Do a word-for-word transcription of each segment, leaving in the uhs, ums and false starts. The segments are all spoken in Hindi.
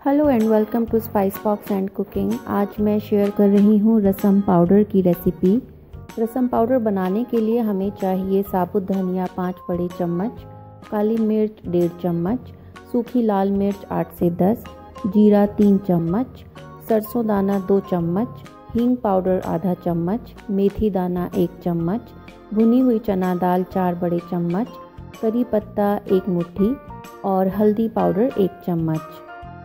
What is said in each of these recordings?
Hello and welcome to spice box and cooking. आज मैं शेयर कर रही हूँ रसम पाउडर की रेसिपी। रसम पाउडर बनाने के लिए हमें चाहिए साबुत धनिया पाँच बड़े चम्मच, काली मिर्च डेढ़ चम्मच, सूखी लाल मिर्च आठ से दस, जीरा तीन चम्मच, सरसों दाना दो चम्मच, हींग पाउडर आधा चम्मच, मेथी दाना एक चम्मच, भुनी हुई चना दाल चार बड़े चम्मच, करी पत्ता एक मुट्ठी और हल्दी पाउडर एक चम्मच।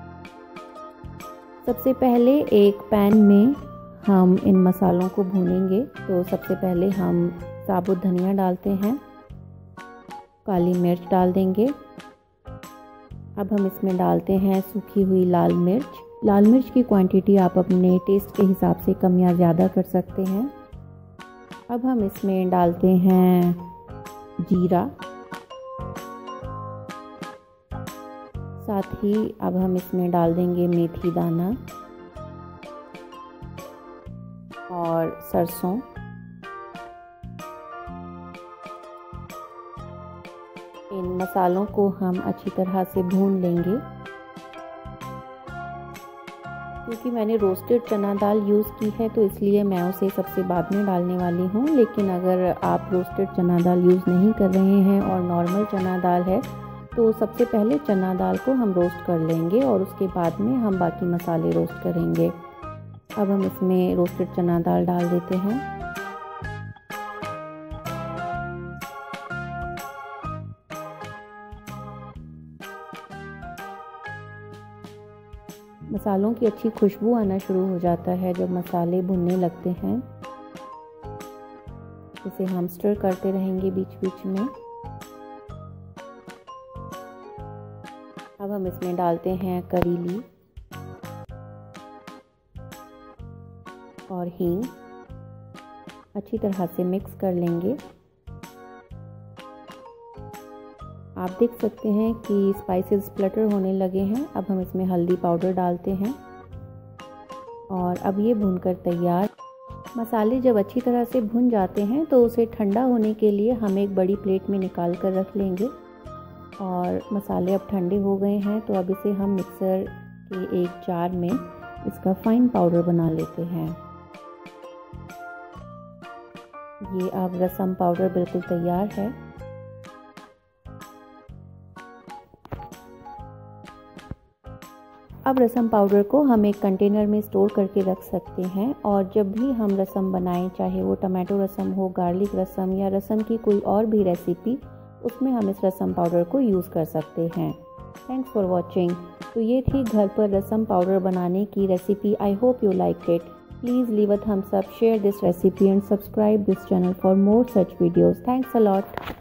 सबसे पहले एक पैन में हम इन मसालों को भूनेंगे। तो सबसे पहले हम साबुत धनिया डालते हैं, काली मिर्च डाल देंगे। अब हम इसमें डालते हैं सूखी हुई लाल मिर्च। लाल मिर्च की क्वांटिटी आप अपने टेस्ट के हिसाब से कम या ज़्यादा कर सकते हैं। अब हम इसमें डालते हैं जीरा, साथ ही अब हम इसमें डाल देंगे मेथी दाना और सरसों। इन मसालों को हम अच्छी तरह से भून लेंगे। क्योंकि मैंने रोस्टेड चना दाल यूज़ की है तो इसलिए मैं उसे सबसे बाद में डालने वाली हूँ। लेकिन अगर आप रोस्टेड चना दाल यूज़ नहीं कर रहे हैं और नॉर्मल चना दाल है तो सबसे पहले चना दाल को हम रोस्ट कर लेंगे और उसके बाद में हम बाकी मसाले रोस्ट करेंगे। अब हम इसमें रोस्टेड चना दाल डाल देते हैं। मसालों की अच्छी खुशबू आना शुरू हो जाता है जब मसाले भुनने लगते हैं। इसे हम स्टर करते रहेंगे बीच बीच में। अब हम इसमें डालते हैं करी लीफ और हींग। अच्छी तरह से मिक्स कर लेंगे। आप देख सकते हैं कि स्पाइसेस स्प्लटर होने लगे हैं। अब हम इसमें हल्दी पाउडर डालते हैं और अब ये भूनकर तैयार। मसाले जब अच्छी तरह से भुन जाते हैं तो उसे ठंडा होने के लिए हम एक बड़ी प्लेट में निकाल कर रख लेंगे। और मसाले अब ठंडे हो गए हैं तो अब इसे हम मिक्सर के एक जार में इसका फाइन पाउडर बना लेते हैं। ये अब रसम पाउडर बिल्कुल तैयार है। अब रसम पाउडर को हम एक कंटेनर में स्टोर करके रख सकते हैं और जब भी हम रसम बनाएं, चाहे वो टमाटो रसम हो, गार्लिक रसम या रसम की कोई और भी रेसिपी, उसमें हम इस रसम पाउडर को यूज़ कर सकते हैं। Thanks for watching. तो ये थी घर पर रसम पाउडर बनाने की recipe. I hope you like it. Please leave a thumbs up, share this recipe and subscribe this channel for more such videos. Thanks a lot.